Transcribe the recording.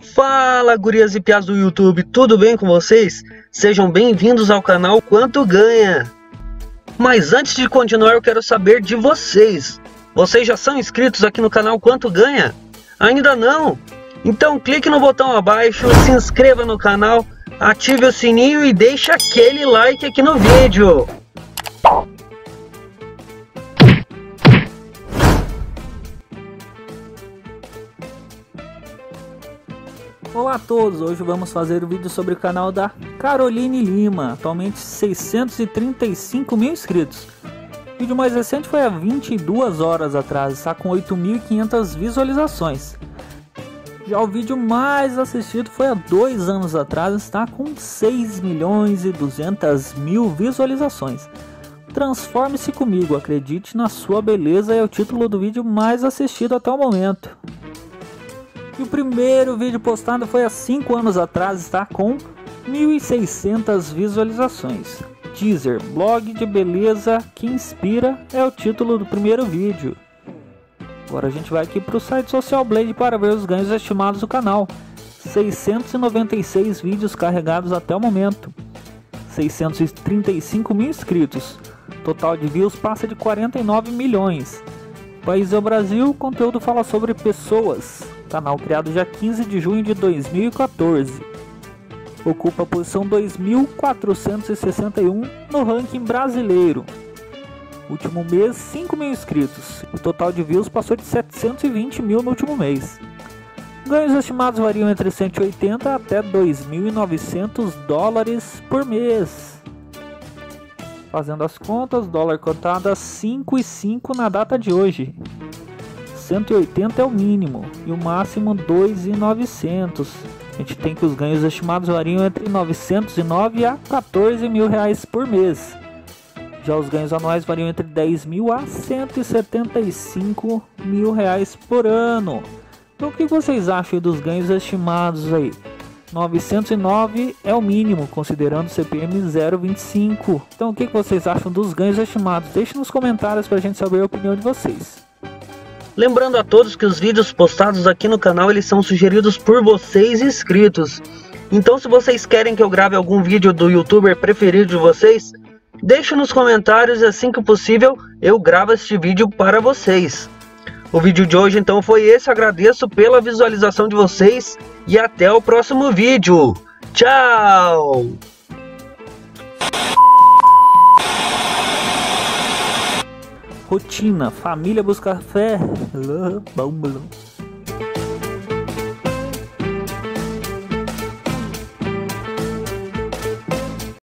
Fala, gurias e piás do YouTube, tudo bem com vocês? Sejam bem-vindos ao canal Quanto Ganha. Mas antes de continuar, eu quero saber de vocês. Vocês já são inscritos aqui no canal Quanto Ganha? Ainda não? Então clique no botão abaixo, se inscreva no canal, ative o sininho e deixe aquele like aqui no vídeo. Olá a todos, hoje vamos fazer um vídeo sobre o canal da Caroline Lima, atualmente 635 mil inscritos. O vídeo mais recente foi há 22 horas atrás, está com 8.500 visualizações. Já o vídeo mais assistido foi há 2 anos atrás, está com 6.200.000 visualizações. Transforme-se comigo, acredite na sua beleza é o título do vídeo mais assistido até o momento. E o primeiro vídeo postado foi há 5 anos atrás, está com 1.600 visualizações. Teaser, blog de beleza que inspira é o título do primeiro vídeo. Agora a gente vai aqui para o site Social Blade para ver os ganhos estimados do canal. 696 vídeos carregados até o momento. 635 mil inscritos. Total de views passa de 49 milhões. País é o Brasil, o conteúdo fala sobre pessoas. Canal criado dia 15 de junho de 2014. Ocupa a posição 2461 no ranking brasileiro. Último mês, 5 mil inscritos. O total de views passou de 720 mil no último mês. Ganhos estimados variam entre 180 até 2.900 dólares por mês. Fazendo as contas, dólar cotado a 5,5 na data de hoje. 180 é o mínimo e o máximo 2.900. A gente tem que os ganhos estimados variam entre 909 a 14 mil reais por mês. Já os ganhos anuais variam entre 10 mil a 175 mil reais por ano. Então o que vocês acham dos ganhos estimados aí? 909 é o mínimo, considerando CPM 0,25. Então o que vocês acham dos ganhos estimados? Deixe nos comentários para a gente saber a opinião de vocês. Lembrando a todos que os vídeos postados aqui no canal eles são sugeridos por vocês inscritos. Então se vocês querem que eu grave algum vídeo do youtuber preferido de vocês, deixe nos comentários e assim que possível eu gravo este vídeo para vocês. O vídeo de hoje então foi esse, agradeço pela visualização de vocês e até o próximo vídeo. Tchau! Rotina, família busca fé.